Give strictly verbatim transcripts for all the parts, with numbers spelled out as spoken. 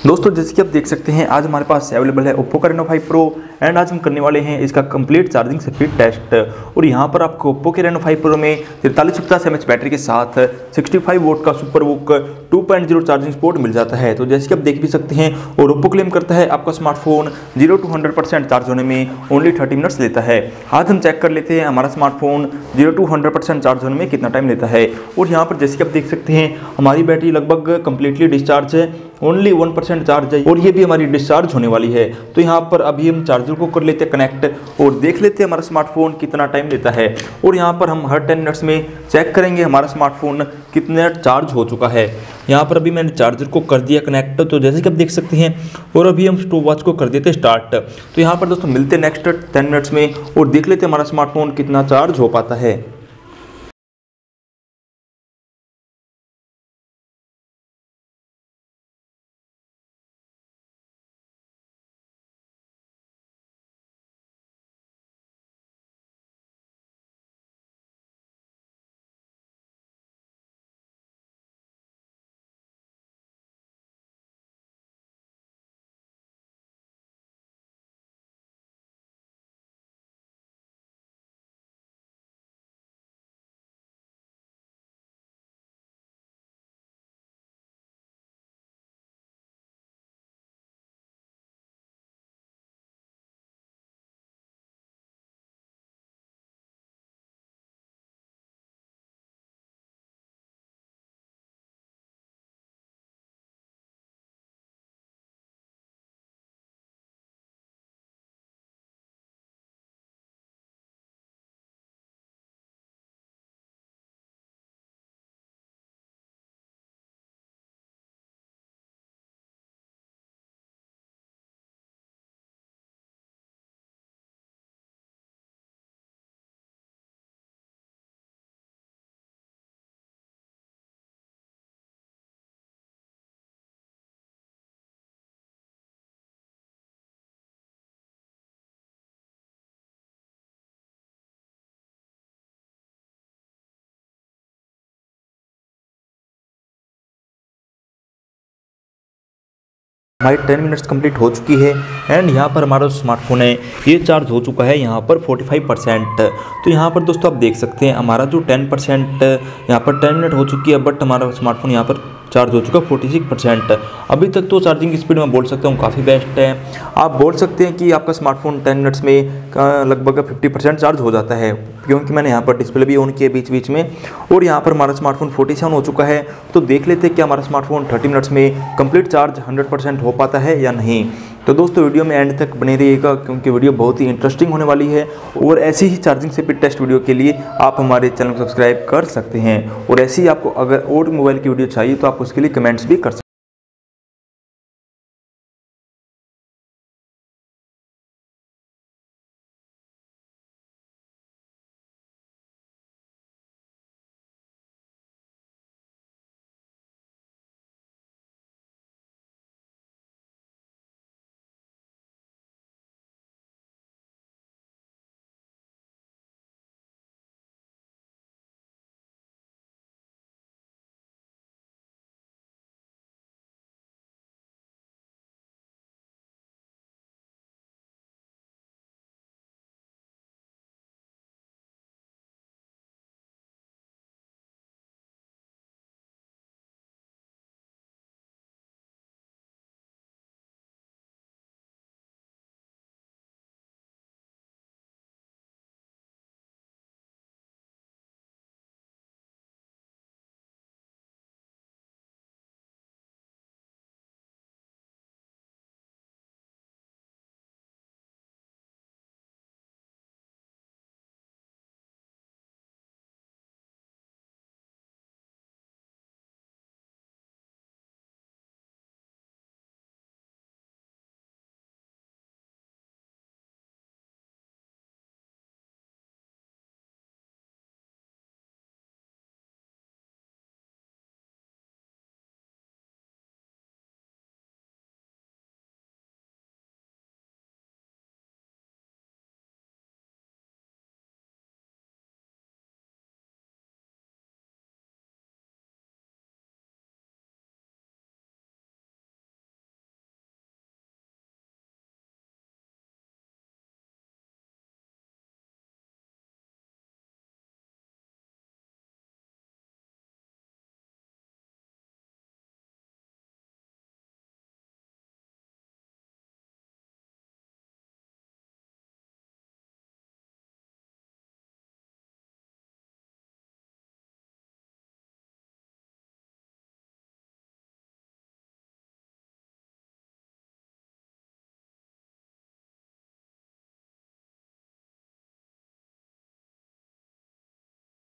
दोस्तों जैसे कि आप देख सकते हैं आज हमारे पास अवेलेबल है ओप्पो का रेनो फाइव प्रो एंड आज हम करने वाले हैं इसका कंप्लीट चार्जिंग स्पीड टेस्ट। और यहाँ पर आपको ओप्पो के रेनो फाइव प्रो में तिरतालीस सौ पचास एम एच बैटरी के साथ पैंसठ वोल्ट का super book two point zero charging port मिल जाता है। तो जैसे कि आप देख भी सकते हैं और ओप्पो क्लेम करता है आपका smartphone zero to hundred percent charge होने में ओनली थर्टी मिनट्स लेता है। आज हम चेक कर लेते हैं हमारा smartphone zero to hundred percent charge होने में कितना टाइम लेता है। और यहाँ पर जैसे कि आप देख सकते हैं हमारी बैटरी लगभग कंप्लीटली डिस्चार्ज है, ओनली वन परसेंट चार्ज है और ये भी हमारी डिस्चार्ज होने वाली है। तो यहाँ पर अभी हम चार्जर को कर लेते हैं कनेक्ट और देख लेते हैं हमारा स्मार्टफोन कितना टाइम लेता है। और यहाँ पर हम हर टेन मिनट्स में चेक करेंगे हमारा स्मार्टफोन कितना चार्ज हो चुका है। यहाँ पर अभी मैंने चार्जर को कर दिया कनेक्ट, तो जैसे कि आप देख सकते हैं। और अभी हम स्टॉप वॉच को कर देते हैं स्टार्ट। तो यहाँ पर दोस्तों मिलते हैं नेक्स्ट टेन मिनट्स में और देख लेते हैं हमारा स्मार्टफोन कितना चार्ज हो पाता है। हमारी टेन मिनट्स कंप्लीट हो चुकी है एंड यहाँ पर हमारा स्मार्टफोन है ये चार्ज हो चुका है यहाँ पर फोर्टी फाइव परसेंट। तो यहाँ पर दोस्तों आप देख सकते हैं हमारा जो टेन परसेंट यहाँ पर टेन मिनट हो चुकी है, बट हमारा स्मार्टफोन यहाँ पर चार्ज हो चुका है फोर्टी सिक्स परसेंट। अभी तक तो चार्जिंग की स्पीड मैं बोल सकता हूँ काफ़ी बेस्ट है। आप बोल सकते हैं कि आपका स्मार्टफोन टेन मिनट्स में लगभग फिफ्टी परसेंट चार्ज हो जाता है, क्योंकि मैंने यहाँ पर डिस्प्ले भी ऑन किया बीच बीच में। और यहाँ पर हमारा स्मार्टफोन फोर्टी सेवन हो चुका है। तो देख लेते हैं कि हमारा स्मार्टफोन थर्टी मिनट्स में कंप्लीट चार्ज हंड्रेड परसेंट हो पाता है या नहीं। तो दोस्तों वीडियो में एंड तक बने रहिएगा, क्योंकि वीडियो बहुत ही इंटरेस्टिंग होने वाली है। और ऐसी ही चार्जिंग स्पीड टेस्ट वीडियो के लिए आप हमारे चैनल को सब्सक्राइब कर सकते हैं। और ऐसी ही आपको अगर और मोबाइल की वीडियो चाहिए तो आप उसके लिए कमेंट्स भी कर सकते हैं।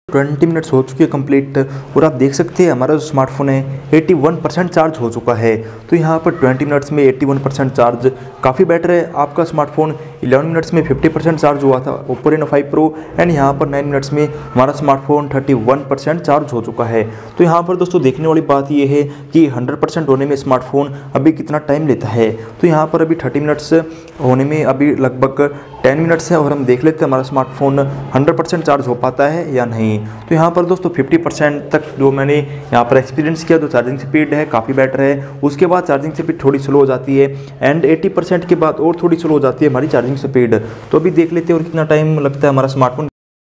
बीस मिनट्स हो चुकी है कंप्लीट और आप देख सकते हैं हमारा जो स्मार्टफोन है इक्यासी परसेंट चार्ज हो चुका है। तो यहाँ पर बीस मिनट्स में इक्यासी परसेंट चार्ज काफ़ी बेटर है। आपका स्मार्टफोन ग्यारह मिनट्स में पचास परसेंट चार्ज हुआ था Oppo Reno five pro and यहाँ पर नौ मिनट्स में हमारा स्मार्टफोन इकतीस परसेंट चार्ज हो चुका है। तो यहाँ पर दोस्तों देखने वाली बात ये है कि सौ परसेंट होने में स्मार्टफोन अभी कितना टाइम लेता है। तो यहाँ पर अभी तीस मिनट्स होने में अभी लगभग दस मिनट्स है और हम देख लेते हैं हमारा स्मार्टफोन सौ परसेंट चार्ज हो पाता है या नहीं। तो यहाँ पर दोस्तों पचास परसेंट तक जो मैंने यहाँ पर एक्सपीरियंस किया, जो चार्जिंग स्पीड है काफ़ी बेटर है। उसके बाद चार्जिंग स्पीड थोड़ी स्लो हो जाती है एंड अस्सी परसेंट के बाद और थोड़ी स्लो हो जाती है हमारी चार्जिंग स्पीड। तो अभी देख लेते हैं और कितना टाइम लगता है हमारा स्मार्टफोन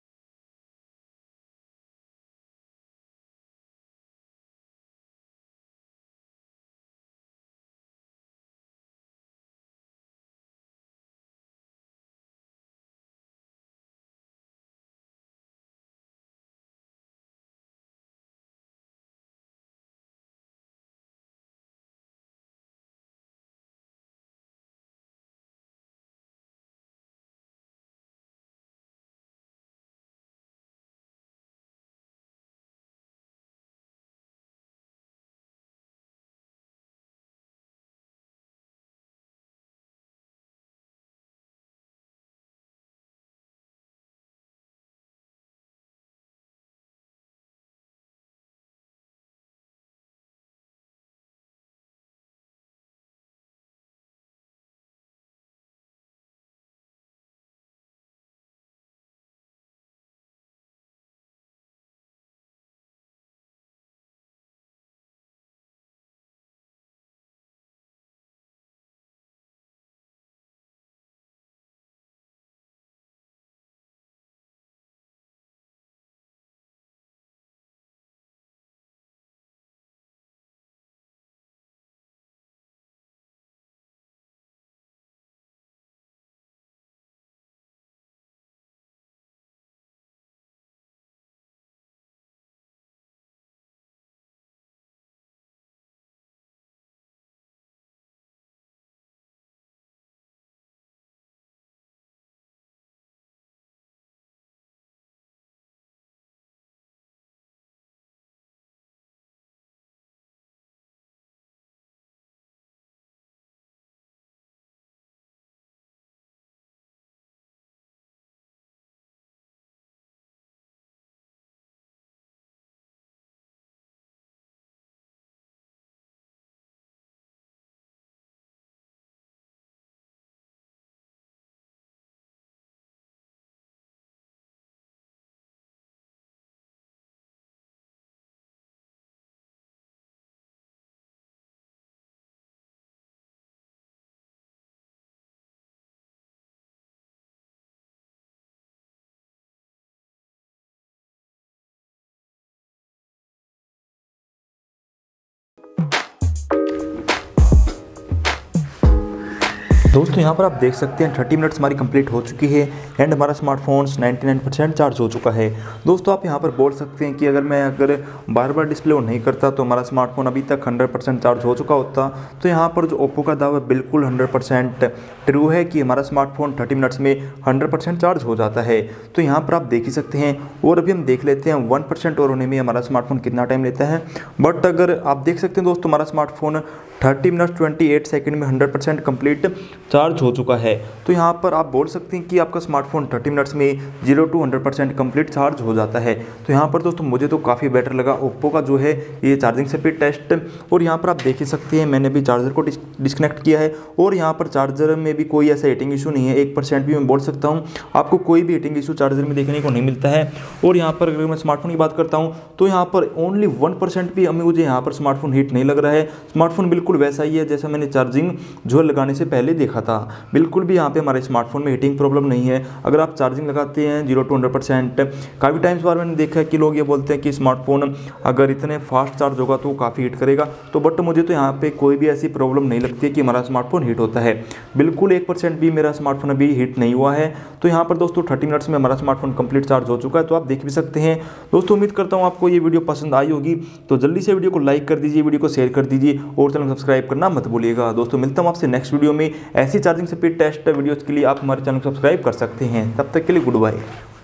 दोस्तों यहाँ पर आप देख सकते हैं तीस मिनट्स हमारी कंप्लीट हो चुकी है एंड हमारा स्मार्टफोन निन्यानवे परसेंट चार्ज हो चुका है। दोस्तों आप यहाँ पर बोल सकते हैं कि अगर मैं अगर बार बार डिस्प्ले ऑन नहीं करता तो हमारा स्मार्टफोन अभी तक सौ परसेंट चार्ज हो चुका होता। तो यहाँ पर जो ओप्पो का दावा बिल्कुल सौ परसेंट ट्रू है कि हमारा स्मार्टफोन तीस मिनट्स में सौ परसेंट चार्ज हो जाता है। तो यहाँ पर आप देख ही सकते हैं और अभी हम देख लेते हैं वन परसेंट और होने में हमारा स्मार्टफोन कितना टाइम लेता है। बट अगर आप देख सकते हैं दोस्तों हमारा स्मार्टफोन तीस मिनट अट्ठाईस सेकंड में सौ परसेंट कंप्लीट चार्ज हो चुका है। तो यहाँ पर आप बोल सकते हैं कि आपका स्मार्टफोन तीस मिनट्स में zero to hundred percent complete charge हो जाता है। तो यहाँ पर दोस्तों मुझे तो काफ़ी बेटर लगा ओप्पो का जो है ये चार्जिंग स्पीड टेस्ट। और यहाँ पर आप देख ही सकते हैं मैंने भी चार्जर को डिस्कनेक्ट किया है और यहाँ पर चार्जर में भी कोई ऐसा हीटिंग इशू नहीं है। एक परसेंट भी मैं बोल सकता हूँ आपको कोई भी हीटिंग इशू चार्जर में देखने को नहीं मिलता है। और यहाँ पर अगर मैं स्मार्टफोन की बात करता हूँ तो यहाँ पर ओनली वन परसेंट भी हमें मुझे यहाँ पर स्मार्टफोन हीट नहीं लग रहा है। स्मार्टफोन बिल्कुल वैसा ही है जैसा मैंने चार्जिंग जो लगाने से पहले देखा था। बिल्कुल भी यहाँ पे हमारे स्मार्टफोन में हीटिंग प्रॉब्लम नहीं है। अगर आप चार्जिंग लगाते हैं जीरो टू हंड्रेड परसेंट, काफ़ी टाइम्स बार मैंने देखा है कि लोग ये बोलते हैं कि स्मार्टफोन अगर इतने फास्ट चार्ज होगा तो काफ़ी हीट करेगा। तो बट मुझे तो यहाँ पे कोई भी ऐसी प्रॉब्लम नहीं लगती है कि हमारा स्मार्टफोन हीट होता है। बिल्कुल एक परसेंट भी मेरा स्मार्टफोन अभी हीट नहीं हुआ है। तो यहाँ पर दोस्तों थर्टी मिनट्स में हमारा स्मार्टफोन कंप्लीट चार्ज हो चुका है। तो आप देख भी सकते हैं। दोस्तों उम्मीद करता हूँ आपको ये वीडियो पसंद आई होगी। तो जल्दी से वीडियो को लाइक कर दीजिए, वीडियो को शेयर कर दीजिए और चैनल सब्सक्राइब करना मत भूलिएगा। दोस्तों मिलता हूँ आपसे नेक्स्ट वीडियो में। ऐसी चार्जिंग स्पीड टेस्ट वीडियोज़ के लिए आप हमारे चैनल को सब्सक्राइब कर सकते हैं। तब तक के लिए गुड बाय।